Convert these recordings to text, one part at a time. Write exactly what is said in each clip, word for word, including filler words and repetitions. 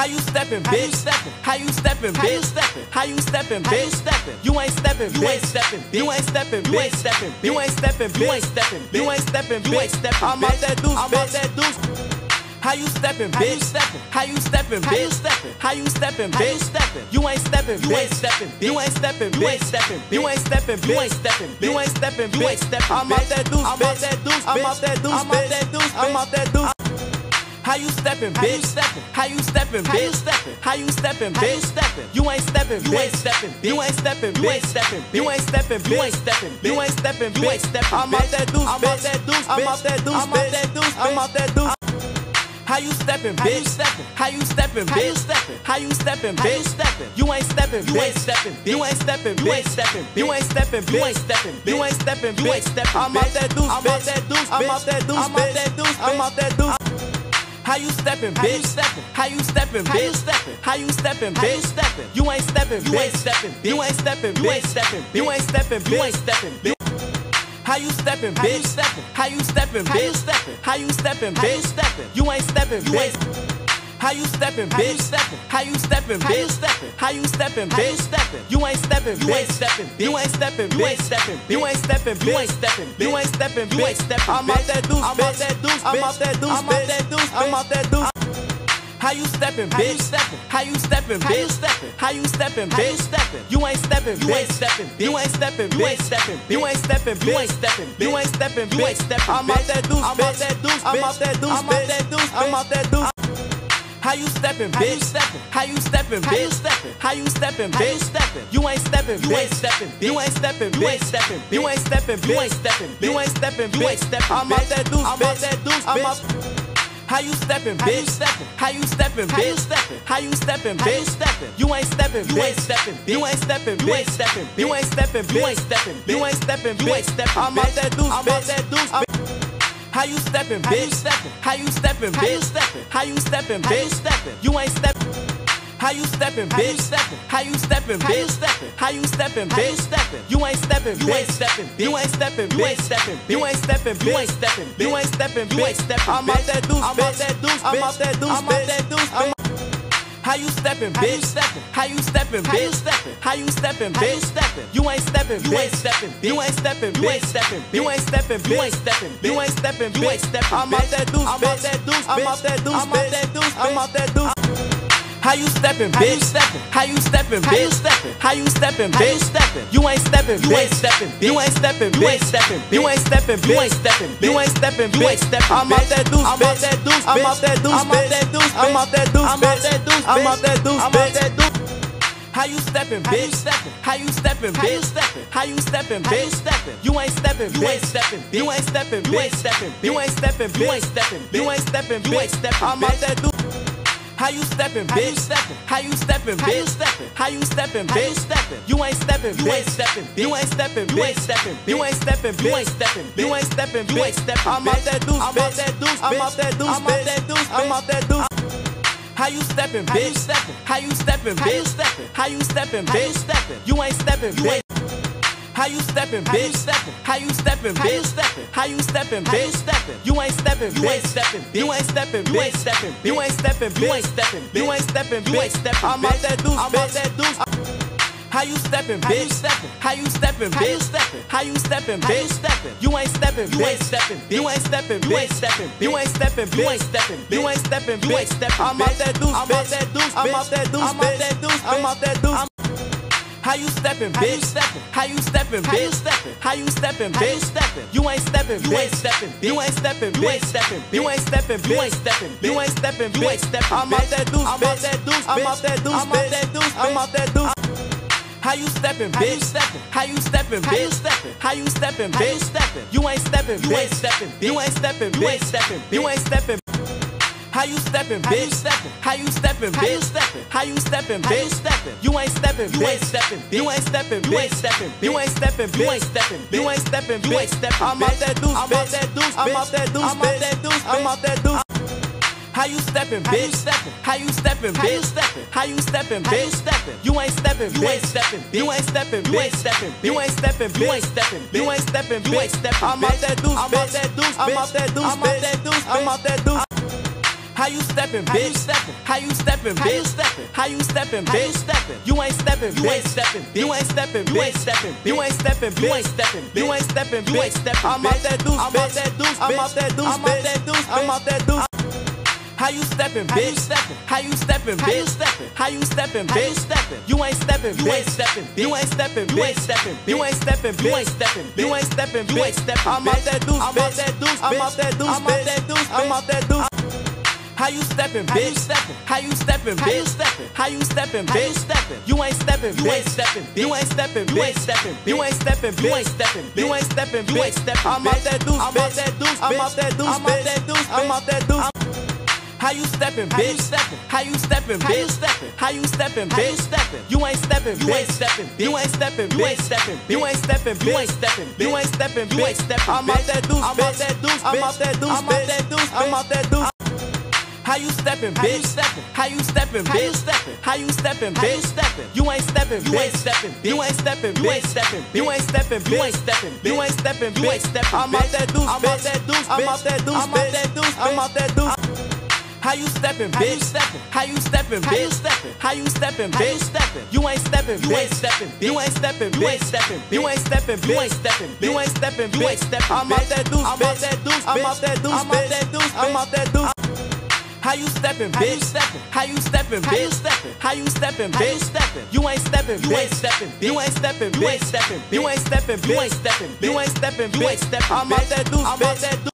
How you steppin', bitch? How you steppin', bitch? How you steppin', bitch? You ain't steppin', you ain't steppin', you ain't steppin', you ain't steppin', you ain't steppin', you ain't steppin', you ain't steppin', you ain't steppin'. I'm out that deuce, I'm out that deuce. How you steppin', bitch? How you steppin', bitch? How you steppin', bitch? You ain't steppin', you ain't steppin', you ain't steppin', you ain't steppin', you ain't steppin', you ain't steppin', you ain't steppin', you ain't steppin'. I'm out that deuce, I'm out that deuce, I'm out that deuce, I'm out that deuce, I'm out that deuce. How you steppin', bitch? How you steppin', bitch? How you steppin', bitch? You ain't steppin', you ain't steppin', you ain't steppin', you ain't steppin', you ain't steppin', you ain't steppin', you ain't steppin', you ain't steppin'. I'm out that deuce, I'm out that deuce, I'm out that deuce, I'm out that deuce, I'm out that deuce. How you steppin', bitch? How you steppin', bitch? How you steppin', bitch? You ain't steppin', you ain't steppin', you ain't steppin', you ain't steppin', you ain't steppin', you ain't steppin', you ain't steppin', you ain't steppin'. I'm out that deuce, I'm out that deuce, I'm out that deuce, I'm out that deuce, I'm out that deuce. How you steppin', bitch? How you steppin', bitch? How you steppin', bitch? You ain't steppin', you ain't steppin', you ain't steppin', you ain't steppin', you ain't steppin', you ain't steppin'. How you steppin', bitch? How you steppin', bitch? How you steppin', bitch? You ain't steppin', you ain't. How you steppin', bitch? How you steppin', bitch? How you steppin', bitch? You ain't steppin', you ain't steppin', you ain't steppin', you ain't steppin', you ain't steppin', you ain't steppin', you ain't steppin', you ain't steppin'. I'm out that deuce, I'm out that deuce, I'm out that deuce, I'm out that deuce, I'm out that deuce. How you steppin', bitch? How you steppin', bitch? How you steppin', bitch? You ain't steppin', you ain't steppin', you ain't steppin', you ain't steppin', you ain't steppin', you ain't steppin', you ain't steppin', you ain't steppin'. I'm out that deuce, I'm out that deuce, I'm out that deuce, I'm out that deuce, I'm out that deuce. How you steppin', bitch? How you steppin', bitch? How you steppin', bitch? You ain't steppin', you ain't steppin', you ain't steppin', you ain't steppin', you ain't steppin', you ain't steppin', you ain't steppin', you ain't steppin'. I'm out that deuce, I'm out that deuce, I'm out. How you steppin', bitch? How you steppin', bitch? How you steppin', bitch? You ain't steppin', you ain't steppin', you ain't steppin', you ain't steppin', you ain't steppin', you ain't steppin', you ain't steppin', you ain't steppin'. I'm out that deuce, I'm out that deuce. How you steppin', bitch? How you steppin', bitch? How you steppin', bitch? You ain't steppin'. How you steppin', bitch? How you steppin', bitch? How you steppin', bitch? You ain't steppin', you ain't steppin', you ain't steppin', you ain't steppin', you ain't steppin', you ain't steppin', you ain't steppin', you ain't steppin'. I'm out that deuce, I'm out that deuce, I'm out that deuce, I'm out that deuce, I'm out. How you steppin', bitch? How you steppin', bitch? How you steppin', bitch? You ain't steppin', you ain't steppin', you ain't steppin', you ain't steppin', you ain't steppin', you ain't steppin', you ain't steppin', you ain't steppin'. I'm out that deuce, I'm out that deuce, I'm out that deuce, I'm out that deuce, I'm out that deuce. How you steppin', bitch? How you steppin', bitch? How you steppin', bitch? You ain't steppin', you ain't steppin', you ain't steppin', you ain't steppin', you ain't steppin', you ain't steppin', you ain't steppin', you ain't steppin'. I'm out that deuce, I'm out that deuce, I'm out that deuce, I'm out that deuce, I'm out that deuce, I'm out that deuce, I'm out that deuce, I'm out that deuce. How you steppin', bitch? How you steppin', bitch? How you steppin', bitch? You ain't steppin', you ain't steppin', you ain't steppin', you ain't steppin', you ain't steppin', you ain't steppin', you ain't steppin', you ain't steppin'. I'm out that deuce. How you steppin', bitch? How you steppin', bitch? How you steppin', bitch? You ain't steppin', you ain't steppin', you ain't steppin', you ain't steppin', you ain't steppin', you ain't steppin', you ain't steppin', you ain't steppin'. I'm out that deuce, I'm out that deuce, I'm out that deuce, I'm out that deuce, I'm out that deuce. How you steppin', bitch? How you steppin', bitch? How you steppin', bitch? You ain't steppin', you ain't. How you steppin', bitch? How you steppin', bitch? How you steppin', bitch? You ain't steppin', you ain't steppin', you ain't steppin', you ain't steppin', you ain't steppin', you ain't steppin', you ain't steppin', you ain't steppin'. I'm out that deuce, I'm out that deuce. How you steppin', bitch? How you steppin', bitch? How you steppin', bitch? You ain't steppin', you ain't steppin', you ain't steppin', you ain't steppin', you ain't steppin', you ain't steppin', you ain't steppin', you ain't steppin'. I'm out that deuce, I'm out that deuce, I'm out that deuce, I'm out that deuce, I'm out that deuce. How you steppin', bitch? How you steppin', bitch? How you steppin', bitch? You ain't steppin', you ain't steppin', you ain't steppin', you ain't steppin', you ain't steppin', you ain't steppin', you ain't steppin', you ain't steppin'. I'm out that deuce, I'm out that deuce, I'm out that deuce, I'm out that deuce, I'm out that deuce. How you steppin', bitch? How you steppin', bitch? How you steppin', bitch? You ain't steppin', you ain't steppin', you ain't steppin', you ain't steppin', you ain't steppin'. How you steppin', bitch? How you steppin', bitch? How you steppin', bitch? You ain't steppin', you ain't steppin', you ain't steppin', you ain't steppin', you ain't steppin', you ain't steppin', you ain't steppin', you ain't steppin'. I'm out that deuce, I'm out that deuce, I'm out that deuce, I'm out that deuce, I'm out that deuce. How you steppin', bitch? How you steppin', bitch? How you steppin', bitch? You ain't steppin', you ain't steppin', you ain't steppin', you ain't steppin', you ain't steppin', you ain't steppin', you ain't steppin', you ain't steppin'. I'm out that deuce, I'm out that deuce, I'm out that deuce, I'm out that deuce, I'm out that deuce. How you steppin', bitch? How you steppin', bitch? How you steppin', bitch? You ain't steppin', you ain't steppin', you ain't steppin', you ain't steppin', you ain't steppin', you ain't steppin', you ain't steppin', you ain't steppin'. I'm out that deuce, I'm out that deuce, I'm out that deuce, I'm out that deuce, I'm out that deuce. How you steppin', bitch? How you steppin', bitch? How you steppin', bitch? You ain't steppin', you ain't steppin', you ain't steppin', you ain't steppin', you ain't steppin', you ain't steppin', you ain't steppin', you ain't steppin'. I'm out that deuce, I'm out that deuce, I'm out that deuce, I'm out that deuce, I'm out that deuce. How you steppin', bitch? How you steppin', bitch? How you steppin', bitch? You ain't steppin', you ain't steppin', you ain't steppin', you ain't steppin', you ain't steppin', you ain't steppin', you ain't steppin', you ain't steppin'. I'm out that deuce, I'm out that deuce, I'm out that deuce, I'm out that deuce, I'm out that deuce. How you steppin', bitch? How you steppin', bitch? How you steppin', bitch? You ain't steppin', you ain't steppin', you ain't steppin', you ain't steppin', you ain't steppin', you ain't steppin', you ain't steppin', you ain't steppin'. I'm out that deuce, I'm out that deuce, I'm out that deuce, I'm out that deuce, I'm out that deuce. How you steppin', bitch? How you steppin', bitch? How you steppin', bitch? You ain't steppin', you ain't steppin', you ain't steppin', you ain't steppin', you ain't steppin', you ain't steppin', you ain't steppin', you ain't steppin'. I'm out that deuce, I'm out that deuce, I'm out that deuce, I'm out that deuce, I'm out that deuce. How you steppin', bitch? How you steppin', bitch? How you steppin', bitch? You ain't steppin', you ain't steppin', you ain't steppin', you ain't steppin', you ain't steppin', you ain't steppin', you ain't steppin', you ain't steppin'. I'm out that deuce, I'm out that deuce, I'm out that deuce, I'm out that deuce, I'm out that deuce. How you steppin', bitch? How you steppin', bitch? How you steppin', bitch? You ain't steppin', you ain't steppin', you ain't steppin', you ain't steppin', you ain't steppin', you ain't steppin', you ain't steppin', you ain't steppin'. I'm out that deuce, I'm out that deuce.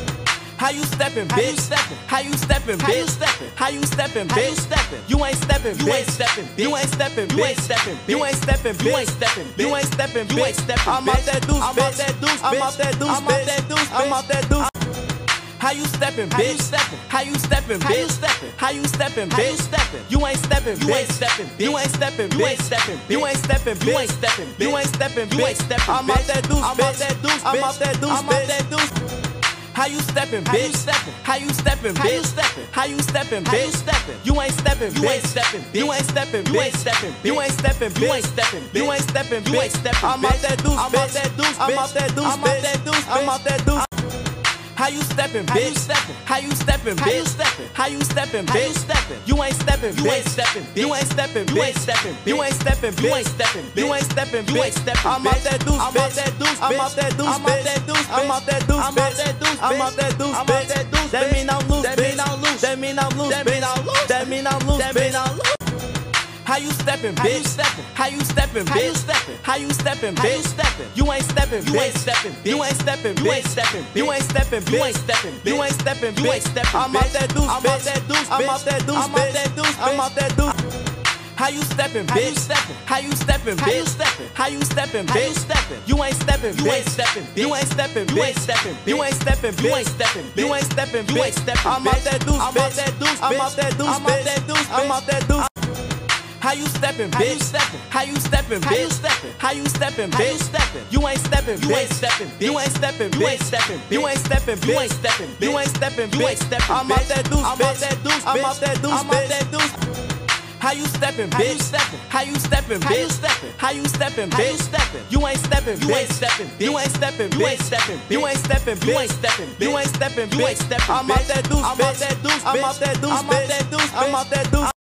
How you steppin', bitch? How you steppin', bitch? How you steppin', bitch? You ain't steppin', you ain't steppin', you ain't steppin', you ain't steppin', you ain't steppin', you ain't steppin', you ain't steppin', you ain't steppin'. I'm out that deuce, I'm out that deuce, I'm out that deuce, I'm out that deuce, I'm out that deuce. How you steppin', bitch? How you steppin', bitch? How you steppin', bitch? You ain't steppin', you ain't steppin', you ain't steppin', you ain't steppin', you ain't steppin', you ain't steppin', you ain't steppin', you ain't steppin'. I'm out that deuce, I'm out that deuce, I'm out that deuce, I'm out that deuce. How you steppin', bitch? How you steppin', bitch? How you steppin', bitch? You ain't steppin', you ain't steppin', you ain't steppin', you ain't steppin', you ain't steppin', you ain't steppin', you ain't steppin', you ain't steppin'. I'm out that deuce, I'm out that deuce, I'm out that deuce, I'm out that deuce, I'm out that deuce. How you steppin', bitch? How you steppin', bitch? How you steppin', bitch? You ain't steppin', you ain't steppin', you ain't steppin', you ain't steppin', you ain't steppin', you ain't steppin', you ain't steppin', you ain't steppin'. I'm out that deuce, I'm out that deuce, I'm out that deuce, I'm out that deuce, I'm out that deuce, I'm out that deuce, I'm out that deuce, I'm out that deuce. That mean I'm loose, that mean I'm loose, that mean I'm loose, that mean I'm loose, that mean I'm loose, that mean I'm loose. How you steppin', bitch? How you steppin', bitch? How you steppin', bitch? You ain't steppin', you ain't steppin', you ain't steppin', you ain't steppin', you ain't steppin', you ain't steppin', you ain't steppin', you ain't steppin'. I'm out that deuce, I'm out that deuce, I'm out that deuce, I'm out that deuce, I'm out that deuce. How you steppin', bitch? How you steppin', bitch? How you steppin', bitch? You ain't steppin', you ain't steppin', you ain't steppin', you ain't steppin', you ain't steppin', you ain't steppin', you ain't steppin', you ain't steppin'. I'm out that deuce, I'm out that deuce, I'm out that deuce, I'm out that deuce, I'm out that deuce. How you steppin', bitch? How you steppin', bitch? How you steppin', bitch? You ain't steppin', you ain't steppin', you ain't steppin', you ain't steppin', you ain't steppin', you ain't steppin', you ain't steppin', you ain't steppin'. I'm out that deuce, I'm out that deuce, I'm out that deuce, I'm out that deuce. How you steppin', bitch? How you steppin', bitch? How you steppin', bitch? You ain't steppin', you ain't steppin', you ain't steppin', you ain't steppin', you ain't steppin', you ain't steppin', you ain't steppin', you ain't steppin'. I'm out that deuce, I'm out that deuce, I'm out that deuce, I'm out that deuce, I'm out that deuce.